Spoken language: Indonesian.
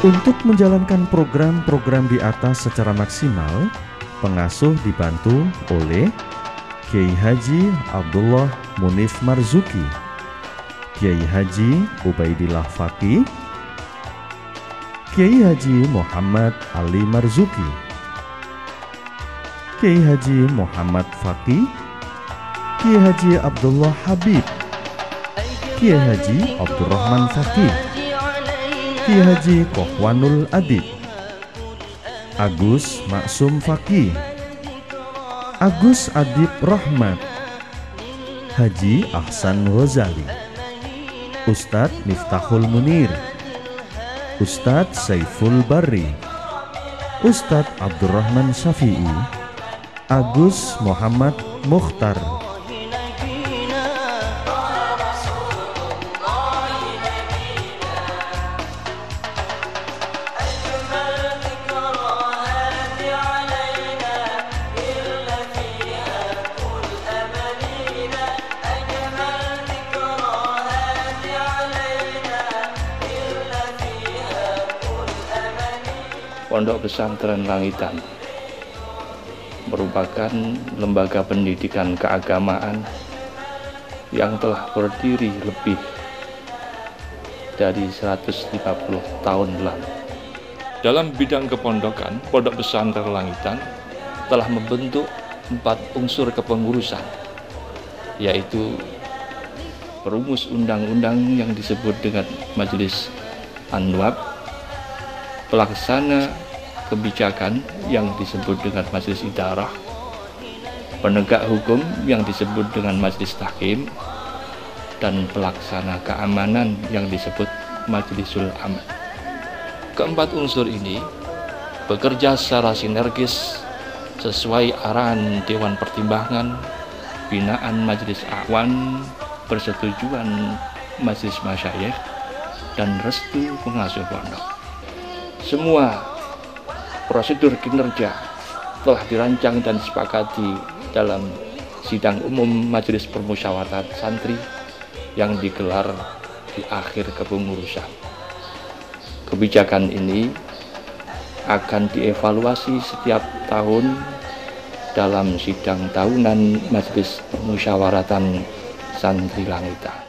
Untuk menjalankan program-program di atas secara maksimal, pengasuh dibantu oleh Kiai Haji Abdullah Munif Marzuki, Kiai Haji Ubaidillah Faqih, Kiai Haji Muhammad Ali Marzuki, Kiai Haji Muhammad Faqih, Kiai Haji Abdullah Habib, Kiai Haji Abdurrahman Faqih, Kiai Haji Kohwanul Adib, Agus Maksum Faqih, Agus Adib Rahmat, Haji Ahsan Ghazali, Ustadz Miftahul Munir, Ustadz Saiful Barri, Ustadz Abdurrahman Syafi'i, Agus Muhammad Mukhtar, Pondok Pesantren Langitan merupakan lembaga pendidikan keagamaan yang telah berdiri lebih dari 150 tahun lalu. Dalam bidang kepondokan, Pondok Pesantren Langitan telah membentuk 4 unsur kepengurusan, yaitu perumus undang-undang yang disebut dengan Majelis An-Nuwab, pelaksana kebijakan yang disebut dengan Majelis Idarah, penegak hukum yang disebut dengan Majelis Tahkim, dan pelaksana keamanan yang disebut Majlisul Aman. Keempat unsur ini bekerja secara sinergis sesuai arahan Dewan Pertimbangan, binaan Majelis Awan, persetujuan Majelis Masyayikh, dan restu pengasuh pondok. Semua prosedur kinerja telah dirancang dan disepakati dalam sidang umum Majelis Permusyawaratan Santri yang digelar di akhir kepengurusan. Kebijakan ini akan dievaluasi setiap tahun dalam sidang tahunan Majelis Permusyawaratan Santri Langitan.